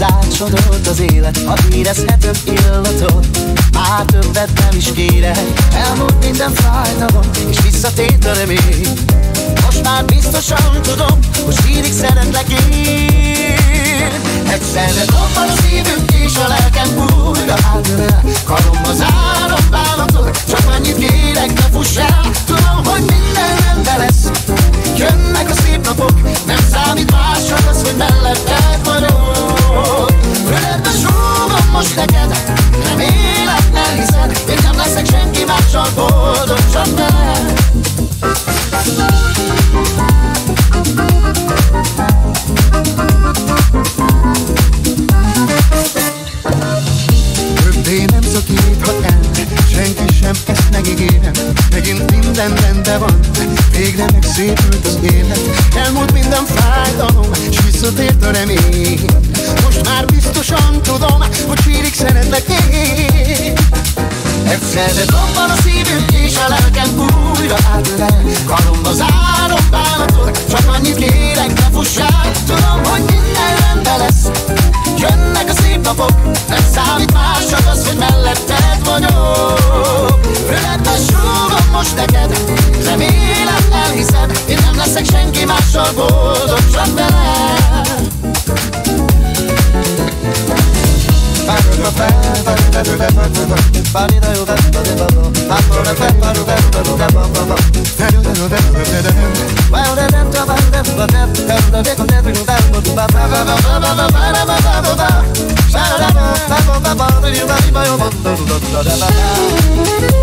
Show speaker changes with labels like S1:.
S1: Hozzácsodolt az élet, ha érezhetem illatot. Már többet nem is kérek, elmúlt minden fájdalom, és visszatért a remény. Most már biztosan tudom, hogy sírig szeretlek én. Egyszerre dobban a szívünk és a lelkem újra átölel. Karomba zárom bánatot, csak annyit kérek, ne fuss el. Tudom, hogy minden rendben lesz, jönnek a szép napok. Nem számít más, csak az, hogy melletted vagyok. Földbe súgom most neked, remélem elhiszed. Én nem leszek senki mással, boldog csak veled. Többé nem szakíthat el, senki sem, ezt megígérem. Megint minden rendben van, végre megszépült az élet. Elmúlt minden fájdalom, s visszatért a remény. Most már biztosan tudom, hogy sírig szeretlek én. Egyszerre dobban a szívünk és a lelkem újra átölel. Karomba zárom bánatot, csak annyit kérek, ne fuss el. Tudom, hogy minden rendben lesz, jönnek a szép napok. Nem számít más, csak az, hogy melletted vagyok. Földbe súgom most neked, remélem elhiszed. Én nem leszek senki mással, boldog csak veled. Ba